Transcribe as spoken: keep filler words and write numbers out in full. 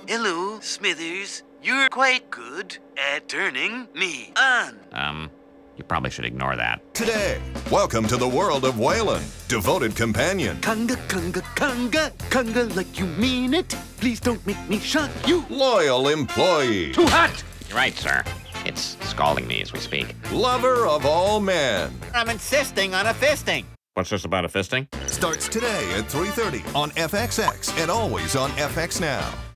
Hello, Smithers. You're quite good at turning me on. Um, you probably should ignore that. Today, welcome to the world of Waylon, devoted companion. Conga, conga, conga, conga like you mean it. Please don't make me shock you. Loyal employee. Too hot. You're right, sir. It's scalding me as we speak. Lover of all men. I'm insisting on a fisting. What's this about a fisting? Starts today at three thirty on F X X and always on F X Now.